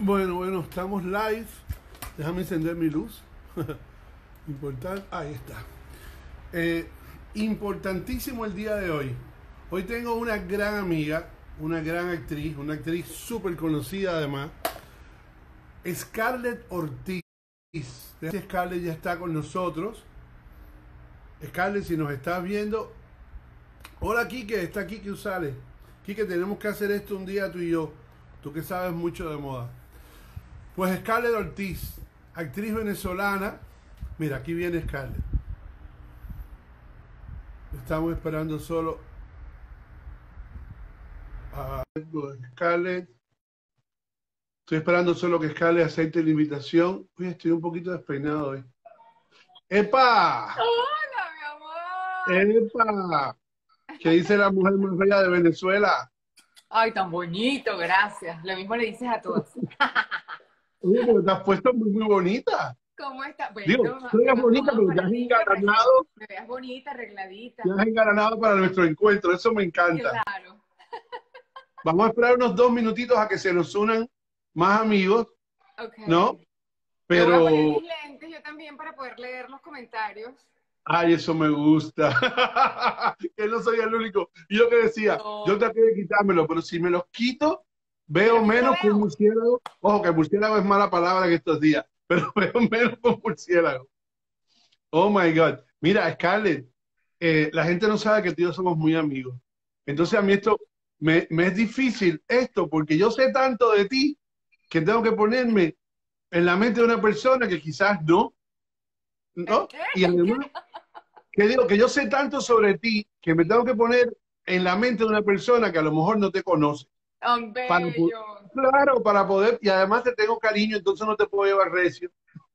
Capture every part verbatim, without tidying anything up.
Bueno, bueno, estamos live. Déjame encender mi luz. Importante. Ahí está. Eh, importantísimo el día de hoy. Hoy tengo una gran amiga, una gran actriz, una actriz súper conocida además, Scarlett Ortiz. Scarlett ya está con nosotros. Scarlett, si nos estás viendo. Hola, Kike, está Kike Usales. Kike, tenemos que hacer esto un día tú y yo. Tú que sabes mucho de moda. Pues Scarlett Ortiz, actriz venezolana. Mira, aquí viene Scarlett. Estamos esperando solo a Scarlett. Estoy esperando solo que Scarlett acepte la invitación. Uy, estoy un poquito despeinado hoy. ¡Epa! ¡Hola, mi amor! ¡Epa! ¿Qué dice la mujer más bella de Venezuela? Ay, tan bonito, gracias. Lo mismo le dices a todas. Oye, pero te has puesto muy, muy bonita. ¿Cómo está? Digo, Bueno, tú eres me bonita, acomodo pero te para has ti, para que engalanado. me veas bonita, Te arregladita. has engalanado para nuestro encuentro. Eso me encanta. Claro. Vamos a esperar unos dos minutitos a que se nos unan más amigos, Ok. ¿no? Me voy a poner Pero, mis lentes yo también para poder leer los comentarios. ay, eso me gusta. Que no soy el único. Y yo que decía, yo No, traté de quitármelo, pero si me los quito, pero veo es que yo lo menos que un veo. murciélago. Ojo, que murciélago es mala palabra en estos días, pero veo menos que un murciélago. Oh my God. Mira, Scarlett, eh, la gente no sabe que tú y yo somos muy amigos. Entonces a mí esto me, me es difícil esto, porque yo sé tanto de ti que tengo que ponerme en la mente de una persona que quizás no, ¿En ¿no? qué? Y ¿En qué? además, que digo que yo sé tanto sobre ti que me tengo que poner en la mente de una persona que a lo mejor no te conoce. Tan Para, po- bello. claro, para poder, y además te tengo cariño, entonces no te puedo llevar recio.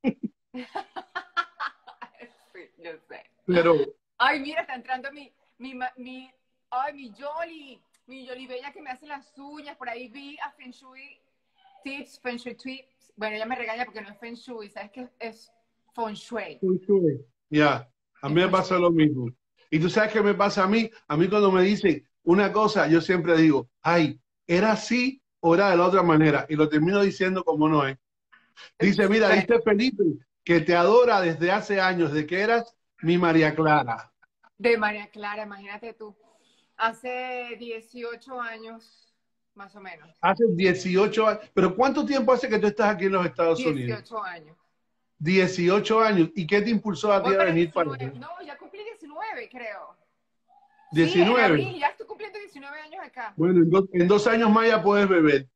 Sí, yo sé. Pero, Ay, mira, está entrando mi, mi, ma- mi, ay, mi Yoli, mi Yoli Bella que me hace las uñas. Por ahí vi a Feng Shui Tips, Feng Shui Tips. Bueno, ella me regaña porque no es Feng Shui, ¿sabes qué? Es Feng Shui. ya, a mí Es me Feng pasa Shui. lo mismo. Y tú sabes qué me pasa a mí. A mí cuando me dicen una cosa, yo siempre digo, ay, ¿era así o era de la otra manera? Y lo termino diciendo como no es. Dice, mira, Bueno, dice Felipe, que te adora desde hace años, de que eras mi María Clara. de María Clara, imagínate tú. Hace dieciocho años, más o menos. Hace dieciocho años. ¿Pero cuánto tiempo hace que tú estás aquí en los Estados Unidos? dieciocho años. dieciocho años. ¿Y qué te impulsó a ti Voy a para venir para diecinueve. acá? No, ya cumplí diecinueve, creo. Sí, en diecinueve. abril, ya estoy cumpliendo diecinueve años acá. Bueno, en, do- en dos años más ya puedes beber.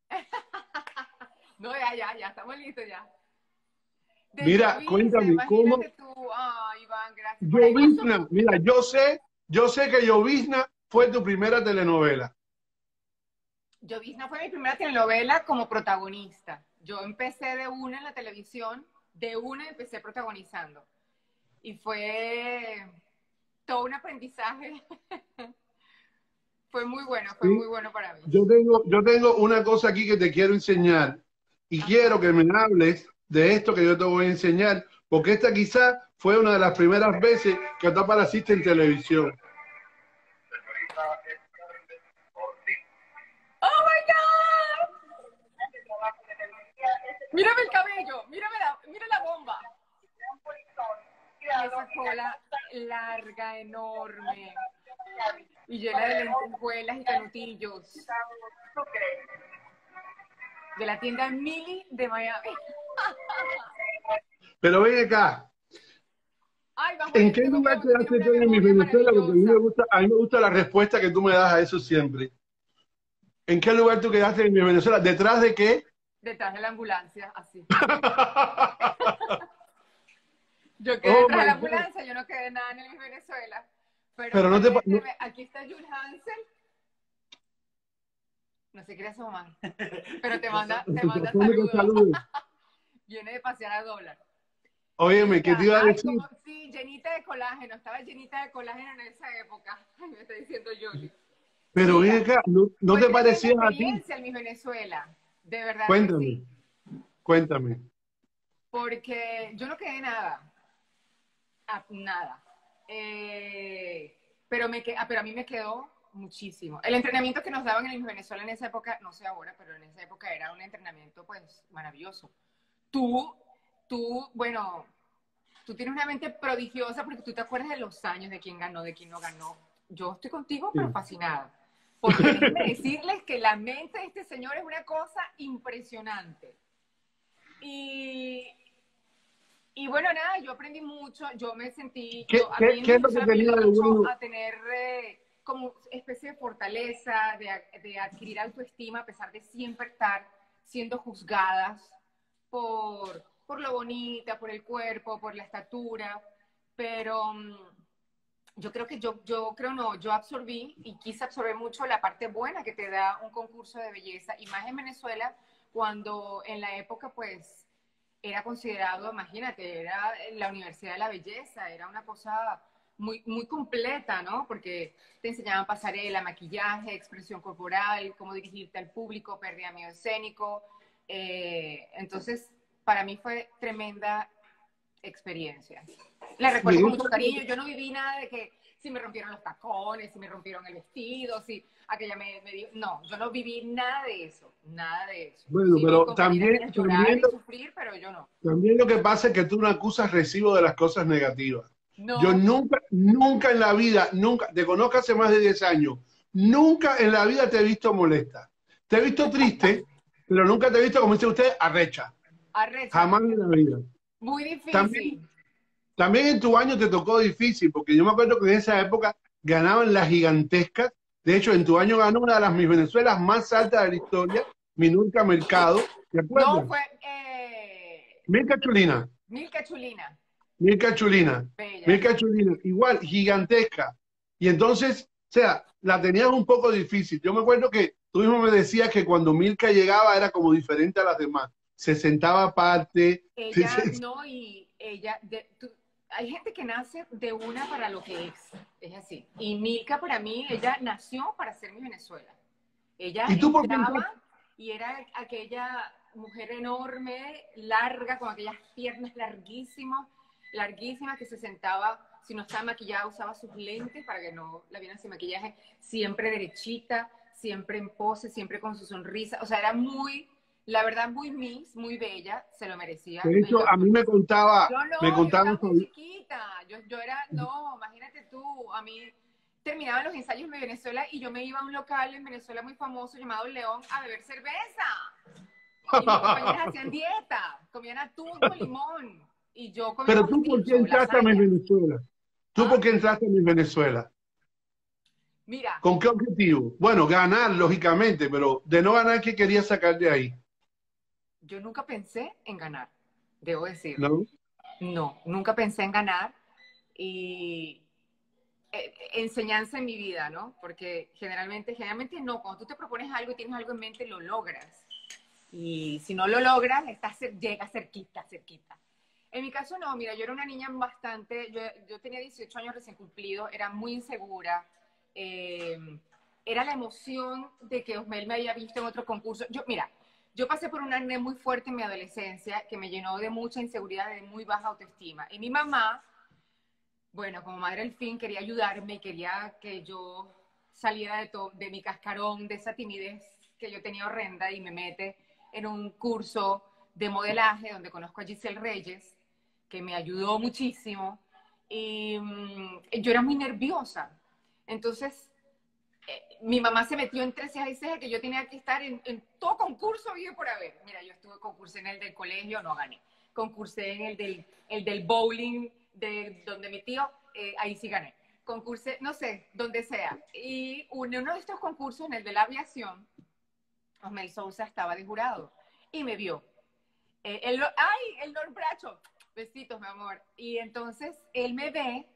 No, ya, ya, ya, estamos listos ya. De Mira, llovizna, cuéntame, ¿cómo? imagínate tú. Ay, Iván, gracias. Por ahí pasó. Llovizna. Mira, yo sé, yo sé que Llovizna fue tu primera telenovela. Llovizna fue mi primera telenovela como protagonista. Yo empecé de una en la televisión, de una empecé protagonizando. Y fue todo un aprendizaje. Fue muy bueno, fue ¿Sí? muy bueno para mí. Yo tengo, yo tengo una cosa aquí que te quiero enseñar y quiero Ajá. que me hables de esto que yo te voy a enseñar, porque esta quizá fue una de las primeras veces que tú apareciste en televisión. ¡Oh, my God! Mírame el cabello, mírame la, mira la bomba. Y esa cola larga, enorme, y llena de lentejuelas y canutillos. De la tienda Mili de Miami. Pero ven acá, Ay, más ¿en bueno, qué tengo que lugar Iván, tú tienes quedaste una tú en mi memoria Venezuela? Porque a mí me maravillosa. gusta, a mí me gusta la respuesta que tú me das a eso siempre. ¿En qué lugar tú quedaste en mi Venezuela? ¿Detrás de qué? Detrás de la ambulancia, así. Yo quedé Oh detrás de my la God. ambulancia, yo no quedé nada en el Venezuela. Pero Pero no te, pa- imagínate, no- aquí está Jules Hansen, no se quiere asomar, pero te manda, te manda Ponme que saludos. saludes. Viene de pasear a dólar. Óyeme, ¿qué te Mira, iba a ay, decir? como, sí, llenita de colágeno, estaba llenita de colágeno en esa época, me está diciendo Yoli. Pero ven Mira, acá, ¿no, no fue te tremenda parecías a ti? experiencia en mi Venezuela, de verdad que Cuéntame, sí, cuéntame. porque yo no quedé nada, a- nada. Eh, pero, me, que- ah, pero a mí me quedó muchísimo. El entrenamiento que nos daban en Venezuela en esa época, no sé ahora, pero en esa época era un entrenamiento pues maravilloso. Tú, tú, bueno, tú tienes una mente prodigiosa porque tú te acuerdas de los años, de quién ganó, de quién no ganó. Yo estoy contigo, pero Sí. fascinada. Porque déjenme decirles que la mente de este señor es una cosa impresionante. Y, y bueno, nada, yo aprendí mucho, yo me sentí, ¿Qué, yo, a qué, mí en qué es lo que Venezuela me tenía ayudó de mucho bueno? a tener eh, como especie de fortaleza, de, de adquirir autoestima a pesar de siempre estar siendo juzgadas por, por lo bonita, por el cuerpo, por la estatura, pero um, yo creo que yo, yo creo no, yo absorbí y quise absorber mucho la parte buena que te da un concurso de belleza, y más en Venezuela, cuando en la época pues era considerado, imagínate, era la Universidad de la Belleza, era una cosa muy, muy completa, ¿no? Porque te enseñaban pasarela, maquillaje, expresión corporal, cómo dirigirte al público, pérdida de miedo escénico. Eh, entonces, para mí fue tremenda experiencia. La recuerdo con mucho cariño. Yo no viví nada de que si me rompieron los tacones, si me rompieron el vestido, si aquella me, me dio... No, yo no viví nada de eso, nada de eso. Bueno, Sí vi pero compañeras también, mías llorar también, y sufrir, pero yo no. también lo que pasa es que tú no acusas recibo de las cosas negativas. Yo No, nunca, nunca en la vida, nunca, te conozco hace más de diez años, nunca en la vida te he visto molesta. Te he visto triste, pero nunca te he visto, como dice usted, arrecha. arrecha, Jamás en la vida. muy También, difícil. también en tu año te tocó difícil, porque yo me acuerdo que en esa época ganaban las gigantescas. De hecho, en tu año ganó una de las Miss Venezuelas más altas de la historia, Minurca Mercado. ¿Te No, acuerdas? fue eh, Milka Chulina. Milka Chulina, Milka Chulina. bella. Milka Chulina. Igual, gigantesca. Y entonces, o sea, la tenías un poco difícil. Yo me acuerdo que tú mismo me decías que cuando Milka llegaba era como diferente a las demás. Se sentaba aparte. Ella, no, y ella, de, tú, hay gente que nace de una para lo que es, es así. Y Milka para mí, ella nació para ser mi Venezuela. Ella ¿Y tú por qué entraba entraste? y era aquella mujer enorme, larga, con aquellas piernas larguísimas, larguísimas, que se sentaba, si no estaba maquillada, usaba sus lentes para que no la vieran sin maquillaje, siempre derechita, siempre en pose, siempre con su sonrisa. O sea, era muy, la verdad, muy Miss, muy bella, se lo merecía. De Yo, hecho, a mí me contaba, yo me no, yo contaba, estaba muy chiquita, yo, yo era, no, imagínate tú, a mí terminaban los ensayos en Venezuela y yo me iba a un local en Venezuela muy famoso llamado León a beber cerveza. Y mis compañeras hacían dieta, comían atún con limón. Y yo comía pero tú por qué pasticho, entraste a mi lasaña. Venezuela. ¿Tú ¿Ah? por qué entraste a mi Venezuela? Mira, ¿Con qué objetivo? Bueno, ganar, lógicamente, pero de no ganar, ¿qué querías sacar de ahí? yo nunca pensé en ganar, debo decirlo. ¿No? No, nunca pensé en ganar. Y eh, enseñanza en mi vida, ¿no? Porque generalmente, generalmente no, cuando tú te propones algo y tienes algo en mente, lo logras. Y si no lo logras, estás, llega cerquita, cerquita. En mi caso no, mira, yo era una niña bastante, yo, yo tenía dieciocho años recién cumplido, era muy insegura, eh, era la emoción de que Osmel me había visto en otro concurso. Yo, mira, yo pasé por un acné muy fuerte en mi adolescencia que me llenó de mucha inseguridad, de muy baja autoestima. Y mi mamá, bueno, como madre al fin, quería ayudarme, quería que yo saliera de, to, de mi cascarón, de esa timidez que yo tenía horrenda, y me mete en un curso de modelaje donde conozco a Giselle Reyes, que me ayudó muchísimo. Y mmm, yo era muy nerviosa. Entonces, eh, mi mamá se metió entre ceja y ceja que yo tenía que estar en, en todo concurso vivo por haber. Mira, yo estuve, concursé en el del colegio, no gané. Concursé en el del, el del bowling, de donde mi tío, eh, ahí sí gané. Concursé, no sé, donde sea. Y uno de estos concursos, en el de la aviación, Osmel Sousa estaba de jurado y me vio. Eh, el, ¡Ay, el Lord Bracho! Besitos, mi amor. Y entonces él me ve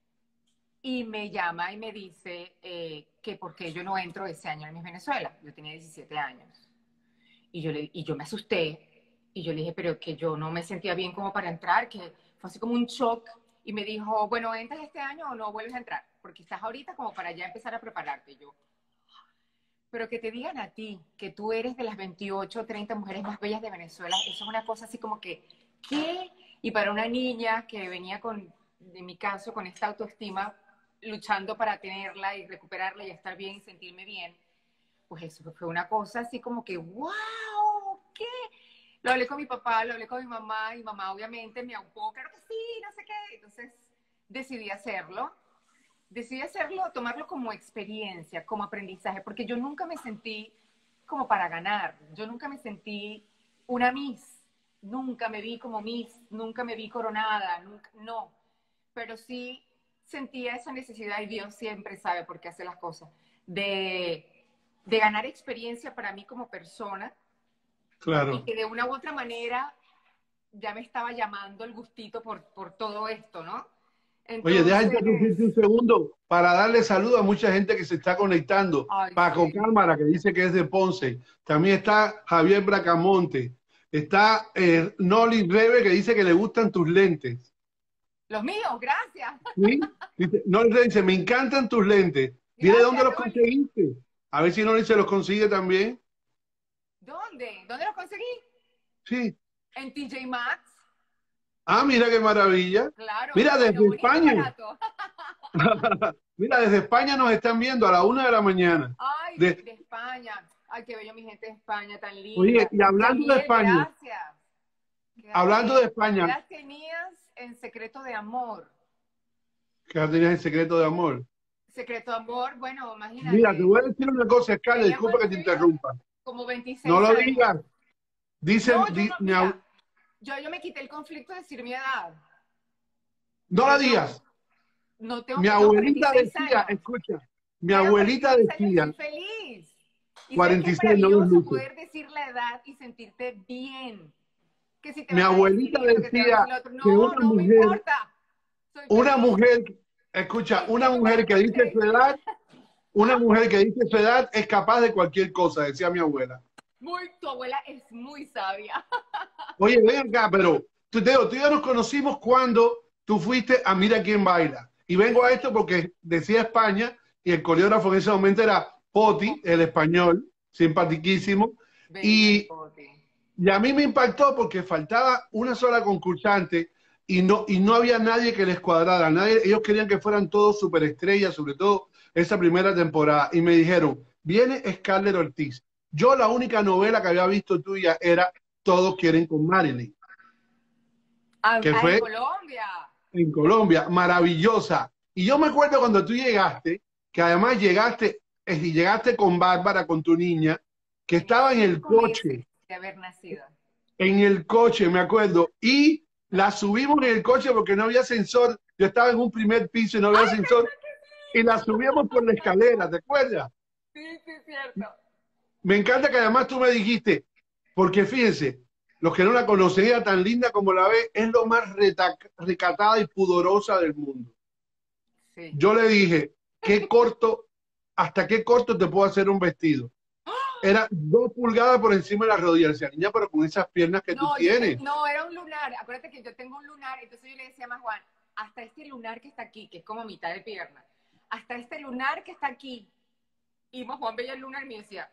y me llama y me dice eh, que por qué yo no entro ese año en Miss Venezuela. Yo tenía diecisiete años. Y yo, le, y yo me asusté. Y yo le dije, pero que yo no me sentía bien como para entrar, que fue así como un shock. Y me dijo, bueno, ¿entras este año o no vuelves a entrar? Porque estás ahorita como para ya empezar a prepararte. Y yo, pero que te digan a ti que tú eres de las veintiocho o treinta mujeres más bellas de Venezuela, eso es una cosa así como que, ¿qué? Y para una niña que venía con, en mi caso, con esta autoestima luchando para tenerla y recuperarla y estar bien y sentirme bien, pues eso fue una cosa así como que, wow, ¿qué? Lo hablé con mi papá, lo hablé con mi mamá, y mamá obviamente me aupó, claro que sí, no sé qué. Entonces decidí hacerlo, decidí hacerlo, tomarlo como experiencia, como aprendizaje, porque yo nunca me sentí como para ganar, yo nunca me sentí una Miss, nunca me vi como Miss, nunca me vi coronada, nunca, no, pero sí sentía esa necesidad, y Dios siempre sabe por qué hace las cosas, de, de ganar experiencia para mí como persona, y Claro. que de una u otra manera ya me estaba llamando el gustito por, por todo esto, ¿no? Oye, deja Entonces, interrumpirte un segundo para darle saludo a mucha gente que se está conectando. ay, Paco sí. Cámara, que dice que es de Ponce. También está Javier Bracamonte. Está eh, Noli Rebe, que dice que le gustan tus lentes. Los míos, gracias. ¿Sí? Dice, Noli Rebe dice, me encantan tus lentes. Dile dónde Gracias, los Noli. conseguiste. A ver si Noli se los consigue también. ¿Dónde? ¿Dónde los conseguí? Sí. En T J Maxx. Ah, mira qué maravilla. Claro, Mira, bueno, desde bonito y España. barato. Mira, desde España nos están viendo a la una de la mañana. Ay, de, De, de España. Ay, qué bello mi gente de España, tan oye, linda. y hablando de Yamiel, España, gracias. hablando de Quédate, España, quédate tenías en Secreto de Amor. que ya tenías el secreto de amor. Secreto de Amor, bueno, Mira, te imagínate. voy a decir una cosa, Scarlett, ¿Tenía disculpa que cuánto te tenía? interrumpa. Como No veintiséis lo años. digas. Dicen, No, yo di- no, mi ab- mira, yo, yo me quité el conflicto de decir mi edad. no la Yo no, digas. no tengo, Mi tengo abuelita cuarenta y seis decía, años. escucha, mi Tengo abuelita cuarenta y seis años y decía, soy feliz. Y sabes que cuarenta y es seis no los maravilloso luces. poder decir la edad y sentirte bien. Que si te Mi van a decir abuelita esto, que te van a decir decía lo otro. que No, una no me mujer, importa. Soy una feliz. mujer, escucha, Y una siendo mujer que cuarenta y dice seis. su edad, una ¿Ah? mujer que dice su edad es capaz de cualquier cosa, decía mi abuela. Muy, tu abuela es muy sabia. Oye, ven acá, pero tú, Teo, tú y yo nos conocimos cuando tú fuiste a Mira quién baila. Y vengo a esto Sí. porque decía España y el coreógrafo en ese momento era Poti, el español, simpaticísimo. Bello mi Y, pote. y a mí me impactó porque faltaba una sola concursante y no, y no había nadie que les cuadrara. Nadie, ellos querían que fueran todos superestrellas, sobre todo esa primera temporada. Y me dijeron, viene Scarlett Ortiz. Yo la única novela que había visto tuya era Todos quieren con Marilyn, Ah, que ah, en fue Colombia. en Colombia, maravillosa. Y yo me acuerdo cuando tú llegaste, que además llegaste, eh, y llegaste con Bárbara, con tu niña, que Tenía estaba en el cinco meses coche, de haber nacido. en el coche, me acuerdo, y la subimos en el coche porque no había ascensor, yo estaba en un primer piso y no había ¡Ay, ascensor, verdad que y la sí! subíamos por la escalera, ¿te acuerdas? Sí, sí, cierto. Me encanta que además tú me dijiste, porque fíjense, los que no la conocen, ella tan linda como la ve, es lo más recatada y pudorosa del mundo. Sí. Yo le dije, ¿qué corto, hasta qué corto te puedo hacer un vestido? Era dos pulgadas por encima de la rodilla. Decía, niña, pero con esas piernas que tú No, yo te, tienes. no, era un lunar. Acuérdate que yo tengo un lunar, entonces yo le decía a Juan, hasta este lunar que está aquí, que es como mitad de pierna, hasta este lunar que está aquí. Y más Juan veía el lunar y me decía,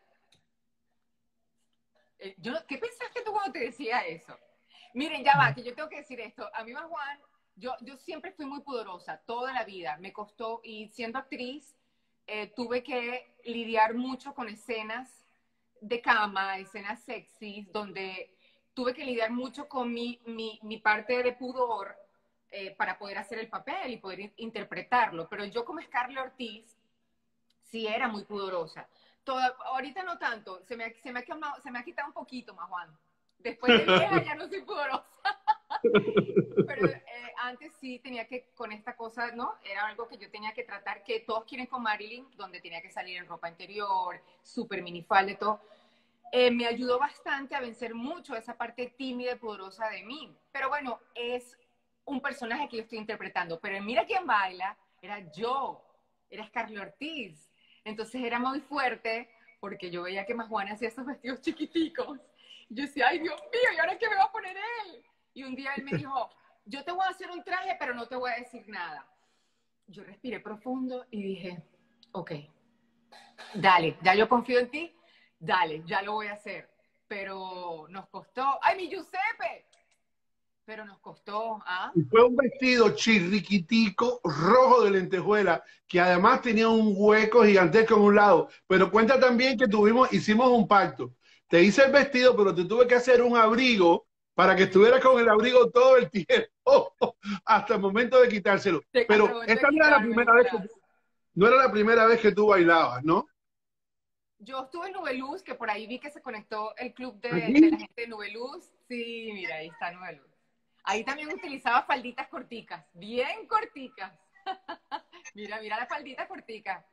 eh, yo, ¿qué pensaste tú cuando te decía eso? Miren, ya va, que yo tengo que decir esto. A mí más Juan, yo, yo siempre fui muy pudorosa, toda la vida. Me costó, y siendo actriz, eh, tuve que lidiar mucho con escenas de cama, escenas sexys, donde tuve que lidiar mucho con mi, mi, mi parte de pudor eh, para poder hacer el papel y poder interpretarlo. Pero yo como Scarlett Ortiz, sí era muy pudorosa. Toda, ahorita no tanto, se me, se, me ha quemado, se me ha quitado un poquito más, Juan. Después de vieja ya no soy pudorosa. Pero eh, antes sí tenía que, con esta cosa, ¿no? Era algo que yo tenía que tratar, que todos quieren con Marilyn, donde tenía que salir en ropa interior, súper minifalda y todo. Eh, me ayudó bastante a vencer mucho esa parte tímida y pudorosa de mí. Pero bueno, es un personaje que yo estoy interpretando. Pero en Mira quién baila, era yo, era Scarlett Ortiz. Entonces era muy fuerte porque yo veía que Majuana hacía esos vestidos chiquiticos. Yo decía, ay Dios mío, ¿y ahora qué me va a poner él? Y un día él me dijo, yo te voy a hacer un traje, pero no te voy a decir nada. Yo respiré profundo y dije, ok, dale, ya yo confío en ti, dale, ya lo voy a hacer. Pero nos costó, ¡ay, mi Giuseppe! pero nos costó, ¿ah? Y fue un vestido chirriquitico, rojo de lentejuela, que además tenía un hueco gigantesco en un lado. Pero cuenta también que tuvimos, hicimos un pacto. Te hice el vestido, pero te tuve que hacer un abrigo para que estuvieras con el abrigo todo el tiempo, hasta el momento de quitárselo. Sí, hasta el Pero momento de esta no era la quitármelo, primera vez que verás. tú, no era la primera vez que tú bailabas, ¿no? Yo estuve en Nubeluz, que por ahí vi que se conectó el club de, de la Aquí. gente de Nubeluz. Sí, mira, ahí está Nubeluz. Ahí también utilizaba falditas corticas, bien corticas. Mira, mira la faldita cortica.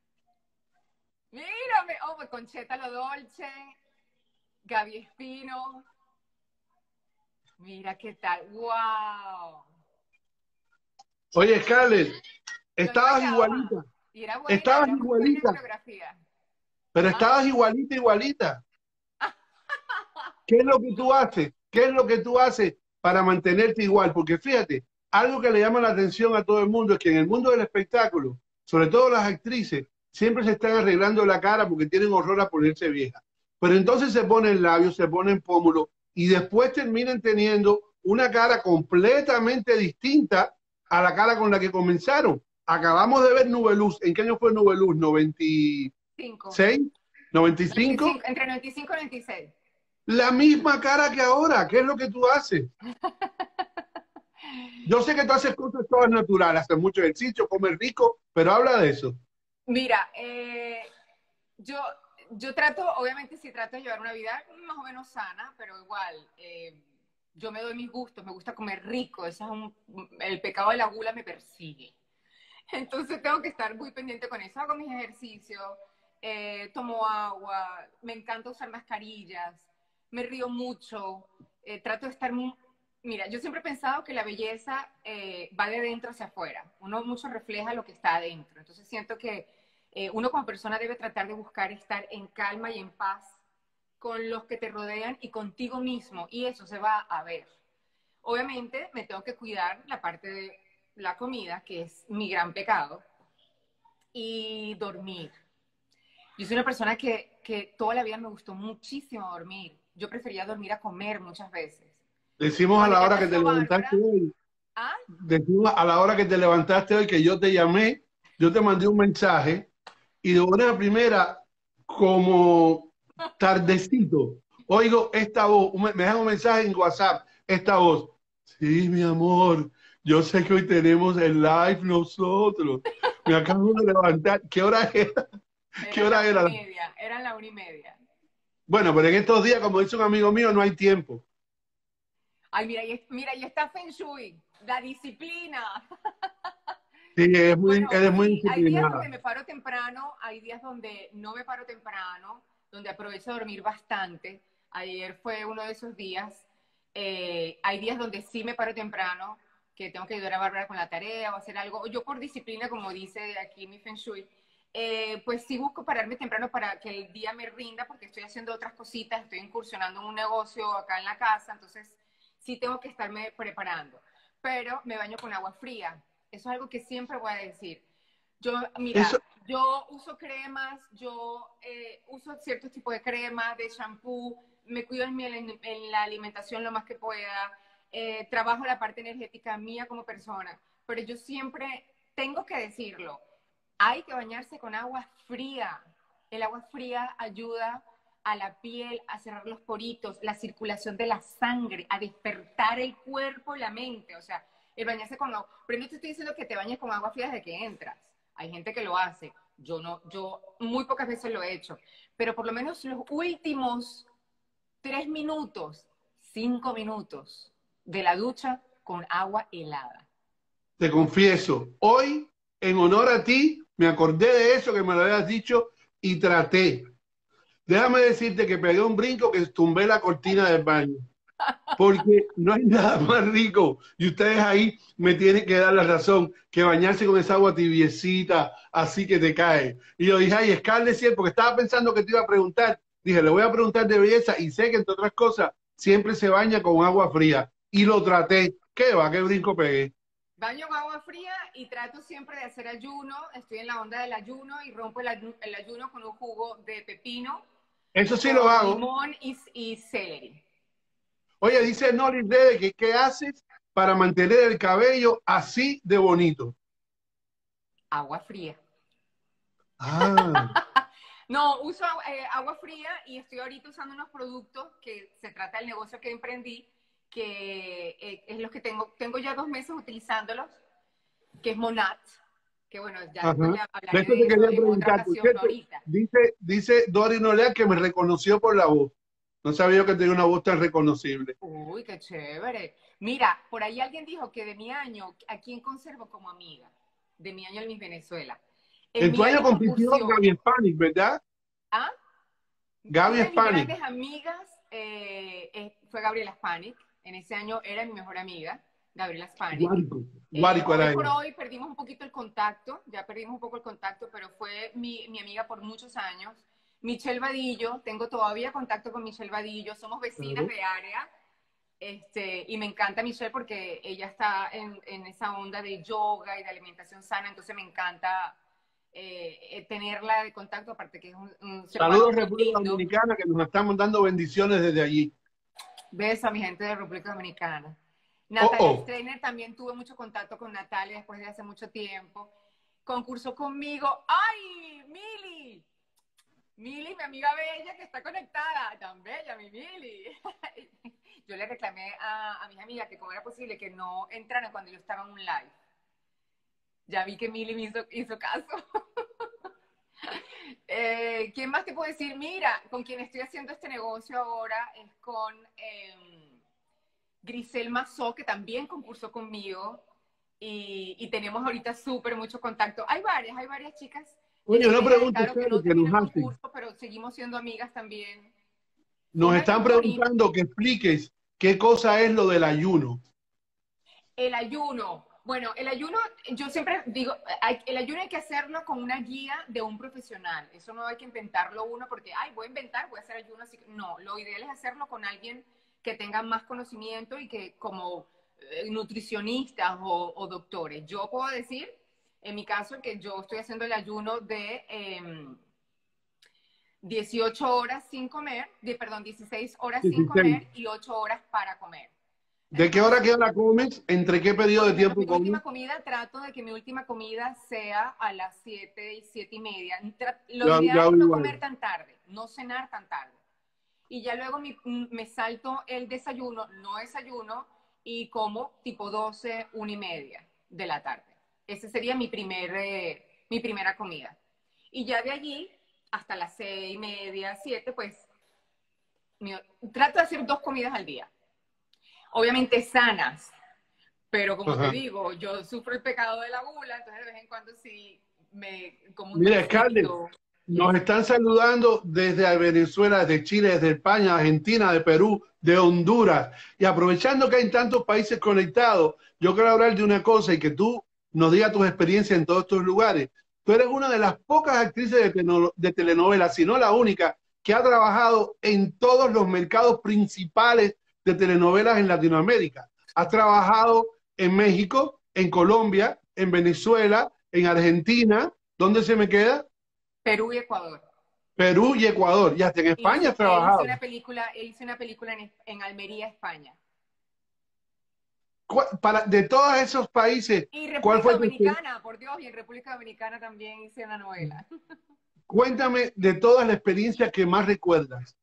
Mírame, oh, pues Concheta Lo Dolce, Gaby Espino. Mira qué tal, wow. Oye, Scarlett, Yo ahí estabas bailaba igualita, y era buena, estabas era muy buena en igualita, coreografía. pero ¿Ah? estabas igualita, igualita. ¿Qué es lo que tú haces? ¿Qué es lo que tú haces para mantenerte igual? Porque fíjate, algo que le llama la atención a todo el mundo es que en el mundo del espectáculo, sobre todo las actrices, siempre se están arreglando la cara porque tienen horror a ponerse viejas. Pero entonces se ponen labios, se ponen pómulos y después terminan teniendo una cara completamente distinta a la cara con la que comenzaron. Acabamos de ver Nubeluz. ¿En qué año fue Nubeluz? ¿noventa y Cinco. seis? ¿noventa y cinco? noventa y cinco, entre noventa y cinco y noventa y seis. La misma cara que ahora. ¿Qué es lo que tú haces? Yo sé que tú haces cosas todas naturales, haces mucho ejercicio, comes rico, pero habla de eso. Mira, eh, yo, yo trato, obviamente sí trato de llevar una vida más o menos sana, pero igual, eh, yo me doy mis gustos, me gusta comer rico, eso es un, el pecado de la gula me persigue. Entonces tengo que estar muy pendiente con eso, hago mis ejercicios, eh, tomo agua, me encanta usar mascarillas, me río mucho, eh, trato de estar muy... Mira, yo siempre he pensado que la belleza eh, va de dentro hacia afuera, uno mucho refleja lo que está adentro, entonces siento que eh, uno como persona debe tratar de buscar estar en calma y en paz con los que te rodean y contigo mismo, y eso se va a ver. Obviamente me tengo que cuidar la parte de la comida, que es mi gran pecado, y dormir. Yo soy una persona que, que toda la vida me gustó muchísimo dormir. Yo prefería dormir a comer muchas veces. Decimos a Cuando la ya hora que te nació levantaste Bárbara, hoy, ¿ah? decimos a la hora que te levantaste hoy que yo te llamé, yo te mandé un mensaje y de una primera, como tardecito, oigo esta voz, me dejan un mensaje en WhatsApp, esta voz. Sí, mi amor, yo sé que hoy tenemos el live nosotros. Me acabo de levantar. ¿Qué hora era? ¿Qué Eran la hora una y era? media, eran la una y media. Bueno, pero en estos días, como dice un amigo mío, no hay tiempo. Ay, mira, y, mira, y está Feng Shui, la disciplina. Sí, es muy, Bueno, eres muy sí, hay días donde disciplinada. me paro temprano, hay días donde no me paro temprano, donde aprovecho a dormir bastante. Ayer fue uno de esos días. Eh, hay días donde sí me paro temprano, que tengo que ayudar a Bárbara con la tarea o hacer algo. Yo por disciplina, como dice aquí mi Feng Shui, eh, pues sí busco pararme temprano para que el día me rinda, porque estoy haciendo otras cositas, estoy incursionando en un negocio acá en la casa, entonces sí tengo que estarme preparando. Pero me baño con agua fría. Eso es algo que siempre voy a decir. Yo, Eso, mira, yo uso cremas, yo eh, uso ciertos tipos de cremas, de shampoo, me cuido en, mi, en, en la alimentación lo más que pueda, eh, trabajo la parte energética mía como persona, pero yo siempre tengo que decirlo, hay que bañarse con agua fría. El agua fría ayuda a la piel a cerrar los poritos, la circulación de la sangre, a despertar el cuerpo y la mente. O sea, el bañarse con agua. Pero no te estoy diciendo que te bañes con agua fría desde que entras. Hay gente que lo hace. Yo no, yo muy pocas veces lo he hecho. Pero por lo menos los últimos tres minutos, cinco minutos de la ducha con agua helada. te confieso, hoy, en honor a ti, me acordé de eso que me lo habías dicho y traté. Déjame decirte que pegué un brinco que tumbé la cortina del baño. Porque no hay nada más rico. Y ustedes ahí me tienen que dar la razón, que bañarse con esa agua tibiecita, así que te cae. Y yo dije, ay, Scarlett, sí, porque estaba pensando que te iba a preguntar. Dije, le voy a preguntar de belleza y sé que, entre otras cosas, siempre se baña con agua fría. Y lo traté. ¿Qué va? ¿Qué brinco pegué? Baño con agua fría y trato siempre de hacer ayuno. Estoy en la onda del ayuno y rompo el, ayu el ayuno con un jugo de pepino, Eso sí lo con hago. limón y, y celery. Oye, dice Noli Rede que ¿qué haces para mantener el cabello así de bonito? Agua fría. Ah, No, uso eh, agua fría y estoy ahorita usando unos productos que se trata del negocio que emprendí, que eh, es los que tengo, tengo ya dos meses utilizándolos, que es Monat, que bueno, ya después ajá. le De hablaré esto de te eso quería en otra preguntar, por ocasión, no cierto, ahorita. dice, dice Dori Nolea que me reconoció por la voz. No sabía yo que tenía una voz tan reconocible. Uy, qué chévere. Mira, por ahí alguien dijo que de mi año, ¿a quién conservo como amiga? De mi año en Miss Venezuela. En En tu mi año año compitió concursión, Gaby Spanik, ¿verdad? ¿ah? Gaby Una de mis Spanik. grandes amigas eh, eh, fue Gabriela Spanik. En ese año era mi mejor amiga, Gabriela Spanik. Guárico. Eh, Guárico hoy era por ella. hoy perdimos un poquito el contacto, ya perdimos un poco el contacto, pero fue mi, mi amiga por muchos años. Michelle Vadillo, tengo todavía contacto con Michelle Vadillo, somos vecinas Claro. de área. Este, y me encanta Michelle porque ella está en, en esa onda de yoga y de alimentación sana, entonces me encanta eh, tenerla de contacto, aparte que es un, un ser humano Saludos muy República lindo. Dominicana, que nos están dando bendiciones desde allí. Beso a mi gente de República Dominicana. Oh, Natalia oh. Streiner, también tuve mucho contacto con Natalia después de hace mucho tiempo. Concursó conmigo. ¡Ay, Mili! Mili, mi amiga bella que está conectada. Tan bella, mi Mili. Yo le reclamé a, a mis amigas que cómo era posible que no entraran cuando yo estaba en un live. Ya vi que Mili me hizo, hizo caso. eh, ¿Quién más te puedo decir? Mira, con quien estoy haciendo este negocio ahora es con... Eh, Grisel Mazó, que también concursó conmigo, y, y tenemos ahorita súper mucho contacto. Hay varias, hay varias chicas de Oye, una Novela, pregunta, claro que Cari, no que terminó nos el hacen. concurso, pero seguimos siendo amigas también. Fue Nos un año están muy bonito. preguntando que expliques qué cosa es lo del ayuno. El ayuno. Bueno, el ayuno, yo siempre digo, hay, el ayuno hay que hacerlo con una guía de un profesional. Eso no hay que inventarlo uno porque, ay, voy a inventar, voy a hacer ayuno. Así que, no, lo ideal es hacerlo con alguien que tenga más conocimiento y que como eh, nutricionistas o, o, doctores. Yo puedo decir, en mi caso, que yo estoy haciendo el ayuno de eh, dieciocho horas sin comer, de, perdón, dieciséis horas sin dieciséis. comer y ocho horas para comer. ¿De qué hora Entonces, qué hora comes? ¿Entre qué periodo por de lo menos tiempo mi comes? última comida, trato de que mi última comida sea a las siete y siete y media. Lo Ya, ya ideal es no igual. comer tan tarde, no cenar tan tarde. Y ya luego mi, me salto el desayuno, no desayuno, y como tipo doce, una y media de la tarde. Esa sería mi, primer, eh, mi primera comida. Y ya de allí, hasta las seis y media, siete, pues mi, trato de hacer dos comidas al día. Obviamente sanas, pero como te Ajá. digo, yo sufro el pecado de la gula, entonces de vez en cuando sí me como un Mira, Scarlett, dulcito y nos eso. están saludando desde Venezuela, desde Chile, desde España, Argentina, de Perú, de Honduras. Y aprovechando que hay tantos países conectados, yo quiero hablar de una cosa y que tú nos digas tus experiencias en todos estos lugares. Tú eres una de las pocas actrices de, teno- de telenovelas, si no la única, que ha trabajado en todos los mercados principales de telenovelas en Latinoamérica. Has trabajado en México, en Colombia, en Venezuela, en Argentina. ¿Dónde se me queda? Perú y Ecuador. Perú y Ecuador. Y hasta en España Hice, has e hice trabajado. una película, e hice una película en, en Almería, España. Para, de todos esos países, Y ¿cuál República fue tu experiencia? Dominicana, por Dios, y en República Dominicana también hice una novela. Cuéntame de todas las experiencias que más recuerdas.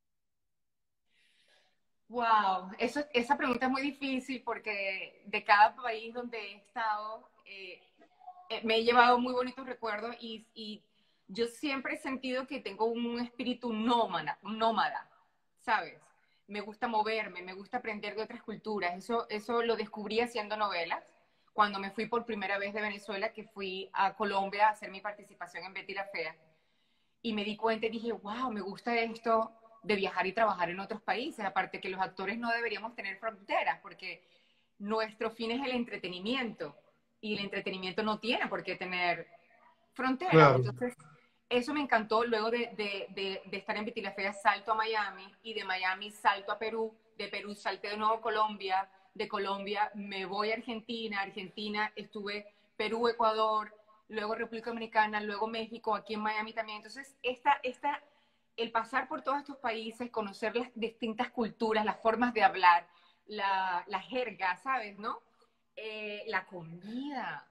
Wow, eso, esa pregunta es muy difícil porque de cada país donde he estado eh, eh, me he llevado muy bonitos recuerdos y, y, yo siempre he sentido que tengo un espíritu nómada, nómada, ¿sabes? Me gusta moverme, me gusta aprender de otras culturas. Eso, eso lo descubrí haciendo novelas. Cuando me fui por primera vez de Venezuela, que fui a Colombia a hacer mi participación en Betty la Fea, y me di cuenta y dije, wow, me gusta esto de viajar y trabajar en otros países. Aparte que los actores no deberíamos tener fronteras, porque nuestro fin es el entretenimiento y el entretenimiento no tiene por qué tener fronteras. Claro. Entonces, eso me encantó. Luego de, de, de, de estar en Betty la Fea, salto a Miami y de Miami salto a Perú. De Perú salté de nuevo a Colombia. De Colombia me voy a Argentina. Argentina estuve Perú, Ecuador, luego República Dominicana, luego México, aquí en Miami también. Entonces, esta, esta, el pasar por todos estos países, conocer las distintas culturas, las formas de hablar, la, la jerga, ¿sabes? ¿No? Eh, la comida,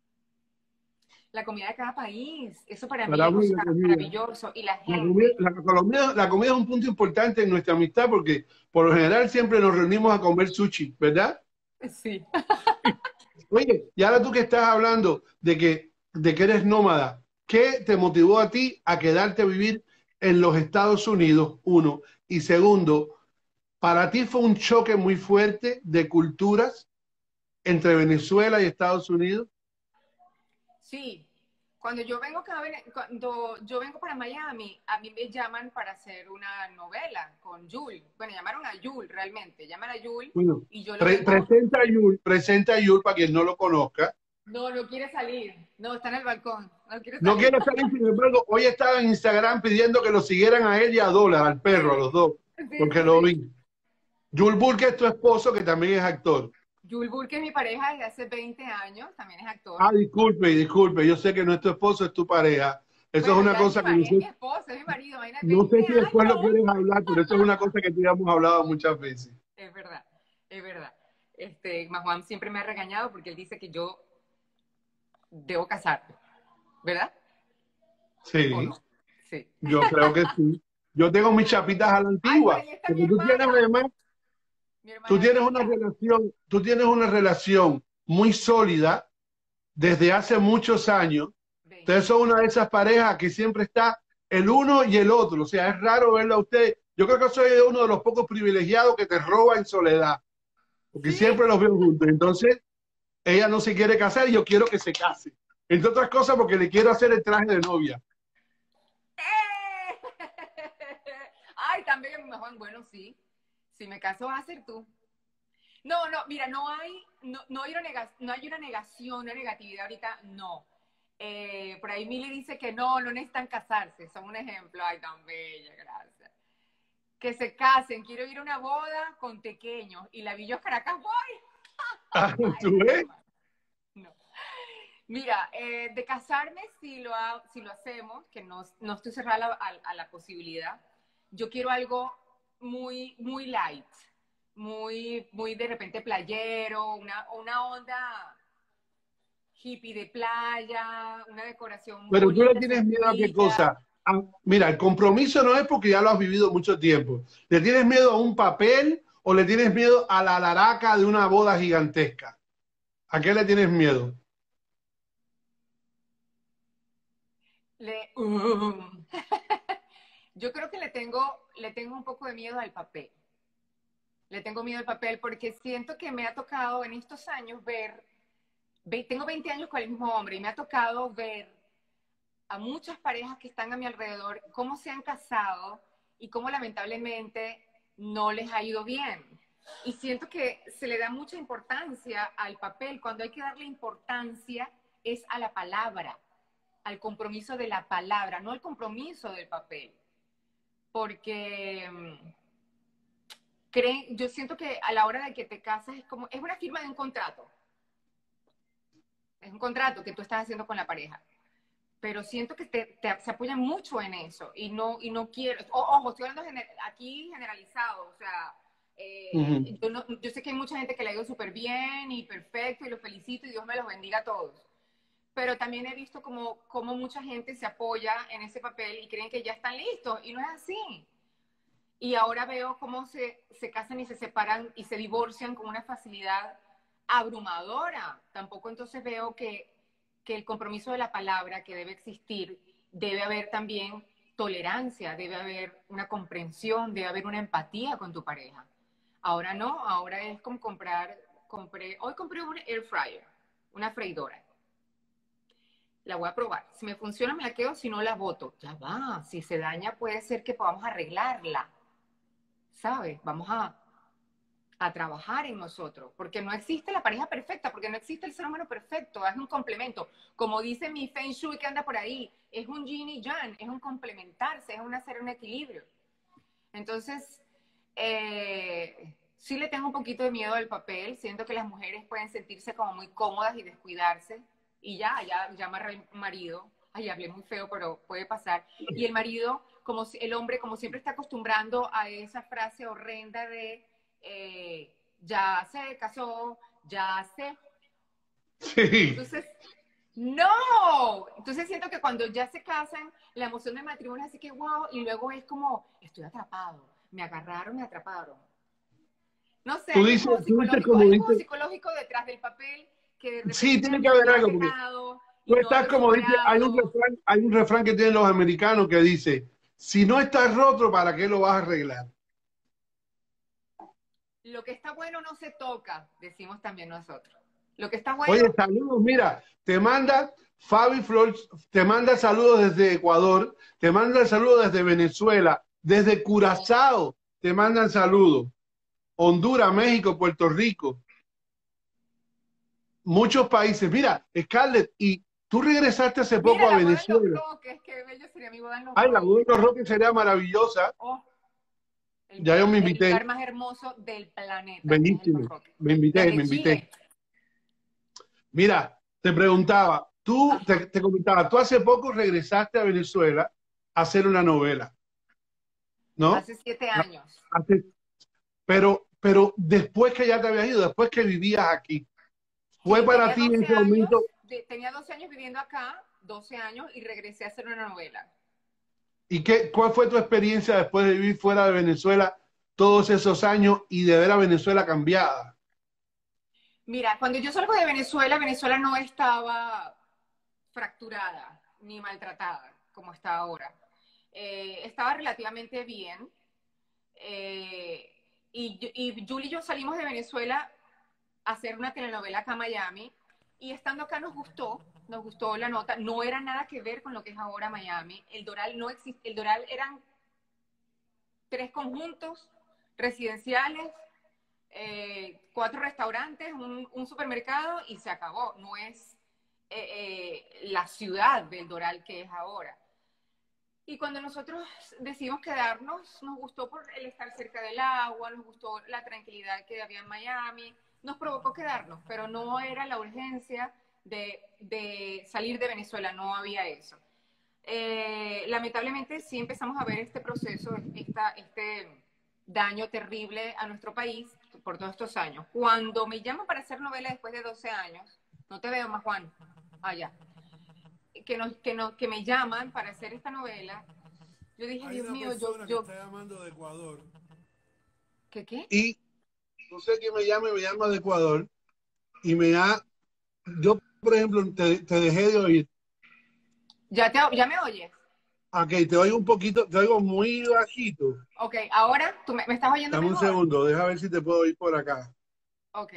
la comida de cada país, eso para mí Para es, o mí la sea, comida. maravilloso. Y la La comida, gente, la, comida, la comida es un punto importante en nuestra amistad porque por lo general siempre nos reunimos a comer sushi, ¿verdad? sí. Oye, y ahora tú que estás hablando de que, de que eres nómada, ¿qué te motivó a ti a quedarte a vivir en los Estados Unidos? Uno. Y segundo, ¿para ti fue un choque muy fuerte de culturas entre Venezuela y Estados Unidos? Sí, cuando yo vengo cada vez- cuando yo vengo para Miami, a mí me llaman para hacer una novela con Yul. Bueno, llamaron a Yul realmente, llaman a Yul Bueno, y yo lo pre- vengo, presenta a Yul, presenta a Yul para quien no lo conozca. no, no quiere salir, no, está en el balcón, no quiere No salir. quiere salir, sin embargo, hoy estaba en Instagram pidiendo que lo siguieran a él y a Dólar, al perro, a los dos, Sí, porque sí, lo sí. vi. Yul Burke es tu esposo, que también es actor. Yul Burke es mi pareja desde hace veinte años, también es actor. Ah, disculpe, disculpe, yo sé que no es tu esposo, es tu pareja. Eso es Bueno, una ya es mi, cosa que no es mi sé, esposo, es mi marido, imagínate, no sé veinte si después lo años. quieres hablar, pero eso es una cosa que te hemos hablado muchas veces. Es verdad, es verdad. Este, Juan siempre me ha regañado porque él dice que yo debo casarme, ¿verdad? ¿O Sí, no? Sí. yo creo que sí. Yo tengo mis chapitas a la Ay, por antigua, ahí está mi porque tú tienes hermana, además, mi tú hermana tienes una bella. relación, tú tienes una relación muy sólida desde hace muchos años. Ustedes veinte. son una de esas parejas que siempre está el uno y el otro. O sea, es raro verlo a usted. Yo creo que soy uno de los pocos privilegiados que te roba en soledad, porque ¿Sí? siempre los veo juntos. Entonces, ella no se quiere casar y yo quiero que se case. Entre otras cosas, porque le quiero hacer el traje de novia. ¡Eh! Ay, también, Juan, bueno, sí. Si me caso, vas a ser tú. No, no, mira, no hay, no, no hay, una, nega, no hay una negación, una negatividad ahorita, no. Eh, por ahí Mili dice que no, no necesitan casarse, son un ejemplo. Ay, tan bella, gracias. Que se casen, quiero ir a una boda con pequeños y la Villos Caracas voy. Ah, Ay, ¿tú no, ves? Juan, no. Mira, eh, de casarme, si lo, ha, si lo hacemos, que no, no estoy cerrada a, a, a, la posibilidad, yo quiero algo muy, muy light, muy, muy de repente playero, una, una onda hippie de playa, una decoración Pero tú le bonita, tienes miedo a qué cosa. sencilla. Ah, mira, el compromiso no es porque ya lo has vivido mucho tiempo. ¿Le tienes miedo a un papel o le tienes miedo a la laraca de una boda gigantesca? ¿A qué le tienes miedo? Le, uh, yo creo que le tengo, le tengo un poco de miedo al papel. Le tengo miedo al papel porque siento que me ha tocado en estos años ver, ve, tengo veinte años con el mismo hombre y me ha tocado ver a muchas parejas que están a mi alrededor cómo se han casado y cómo lamentablemente no les ha ido bien. Y siento que se le da mucha importancia al papel, cuando hay que darle importancia es a la palabra, al compromiso de la palabra, no al compromiso del papel. Porque creen, yo siento que a la hora de que te casas es como, es una firma de un contrato. Es un contrato que tú estás haciendo con la pareja. Pero siento que te, te, se apoyan mucho en eso y no, y no quiero, o, ojo, estoy hablando gener, aquí generalizado, o sea, Uh eh, yo, no, yo sé que hay mucha gente que le ha ido súper bien y perfecto y los felicito y Dios me los bendiga a todos, pero también he visto como, como mucha gente se apoya en ese papel y creen que ya están listos y no es así. Y ahora veo cómo se, se casan y se separan y se divorcian con una facilidad abrumadora. Tampoco entonces veo que, que el compromiso de la palabra que debe existir, debe haber también tolerancia, debe haber una comprensión, debe haber una empatía con tu pareja. Ahora no, ahora es como comprar, compré, hoy compré un air fryer, una freidora. La voy a probar. Si me funciona, me la quedo, si no, la boto. Ya va, si se daña, puede ser que podamos arreglarla. ¿Sabes? Vamos a, a trabajar en nosotros, porque no existe la pareja perfecta, porque no existe el ser humano perfecto, es un complemento. Como dice mi Feng Shui que anda por ahí, es un yin y yang, es un complementarse, es un hacer un equilibrio. Entonces, eh, sí le tengo un poquito de miedo al papel, siento que las mujeres pueden sentirse como muy cómodas y descuidarse, y ya, ya, ya amarra el marido, ay, hablé muy feo, pero puede pasar, y el marido, como el hombre, como siempre está acostumbrando a esa frase horrenda de, eh, ya se casó, ya se... Sí. Entonces, no. Entonces siento que cuando ya se casan, la emoción del matrimonio es así que wow, y luego es como, estoy atrapado, me agarraron, me atraparon. No sé, Tú hay un dices, juego tú dices psicológico, como hay un juego dices, psicológico detrás del papel que de sí, repente tiene que me haber ha algo, porque alejado tú y no estás lo he como dice, hay un superado. refrán, hay un refrán que tienen los americanos que dice, si no estás roto, ¿para qué lo vas a arreglar? Lo que está bueno no se toca, decimos también nosotros. Lo que está bueno, Oye, saludos, mira, te manda Fabi Flores, te manda saludos desde Ecuador, te manda saludos desde Venezuela, desde Curazao, te mandan saludos. Honduras, México, Puerto Rico, muchos países. Mira, Scarlett, y tú regresaste hace mira, poco a la boda en Los Venezuela. Roques, qué bello sería mi boda en Los Ay, la boda Roques. de los Roques sería maravillosa. Oh, el, Ya yo el, me el invité. lugar más hermoso del planeta es el Los Bellísimo. Roques. Me invité, me Desde invité. Chile. Mira, te preguntaba, tú, Ajá. te, te comentaba, tú hace poco regresaste a Venezuela a hacer una novela, ¿no? Hace siete años. Hace- pero, pero después que ya te habías ido, después que vivías aquí, ¿fue Sí, para tenía ti en doce ese años, momento? de, tenía doce años viviendo acá, doce años, y regresé a hacer una novela. ¿Y qué, cuál fue tu experiencia después de vivir fuera de Venezuela todos esos años y de ver a Venezuela cambiada? Mira, cuando yo salgo de Venezuela, Venezuela no estaba fracturada ni maltratada como está ahora. Eh, estaba relativamente bien. Eh, y, y Julie y yo salimos de Venezuela a hacer una telenovela acá a Miami. Y estando acá nos gustó, nos gustó la nota. No era nada que ver con lo que es ahora Miami. El Doral no existe. El Doral eran tres conjuntos residenciales, eh, cuatro restaurantes, un, un, supermercado y se acabó. No es eh, eh, la ciudad del Doral que es ahora. Y cuando nosotros decidimos quedarnos, nos gustó por el estar cerca del agua, nos gustó la tranquilidad que había en Miami, nos provocó quedarnos, pero no era la urgencia de, de salir de Venezuela, no había eso. Eh, lamentablemente sí empezamos a ver este proceso, esta, este daño terrible a nuestro país por todos estos años. Cuando me llaman para hacer novela después de doce años, no te veo más, Juan, allá, ah, que, nos, que, nos, que me llaman para hacer esta novela, yo dije, Hay Dios una mío, persona yo... que yo... está llamando de Ecuador. ¿Qué qué? Y no sé quién me llama, me llama de Ecuador y me ha, yo por ejemplo te, te dejé de oír. ¿Ya, te, ¿Ya me oyes? Ok, te oigo un poquito, te oigo muy bajito. Ok, ahora tú me, me estás oyendo Dame un mejor. segundo, deja ver si te puedo oír por acá. Ok.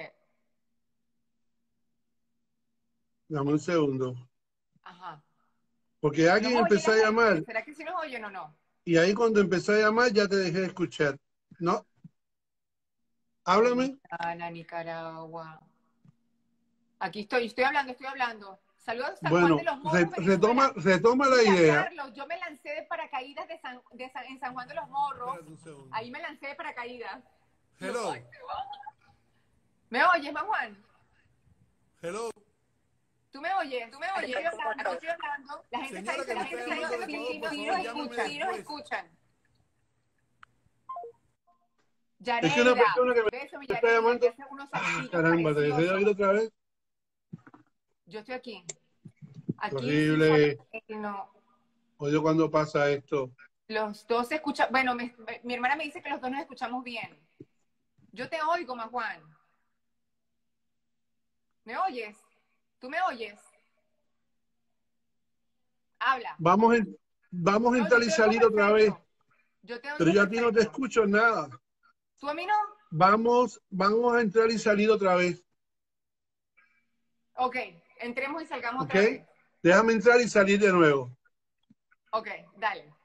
Dame un segundo. Ajá. Porque alguien ¿Nos oye empezó la a llamar gente? ¿Será que sí nos oyen o no? y ahí cuando empecé a llamar ya te dejé de escuchar. ¿No? Háblame. Dominicana, Nicaragua. Aquí estoy, estoy hablando, estoy hablando. Saludos a San Juan de Bueno, los re, Morros, retoma, Venezuela. retoma la Mira, idea. Carlos, yo me lancé de paracaídas de San, de San, en San Juan de los Morros. Espérate un segundo. Ahí me lancé de paracaídas. Hello. ¿Me oyes, más Juan? Hello. ¿Tú me oyes? ¿Tú me oyes? Estoy hablando, estoy hablando. La gente Señora, está que diciendo, me la gente está está llamando de diciendo, Ecuador, sí, por sí, favor, nos llámeme escuchan, sí, nos después. escuchan. Es que una Yareida, persona que me beso mi está Yareida, que llamando. hace unos Ah, salsillos caramba, te dejé de oír preciosos. otra vez. Yo estoy aquí. Aquí sí Horrible. fue, no. Oye, cuando pasa esto. Los dos se escuchan, bueno, me, mi hermana me dice que los dos nos escuchamos bien. Yo te oigo, más Juan. ¿Me oyes? ¿Tú me oyes? Habla. Vamos, en, vamos a No, yo entrar y te oigo salir otra vez. perfecto. Yo te Pero oigo yo a ti no te perfecto. escucho nada. ¿Tú a mí no? Vamos, vamos a entrar y salir otra vez. Ok, entremos y salgamos ¿Ok? otra vez. Déjame entrar y salir de nuevo. Ok, dale.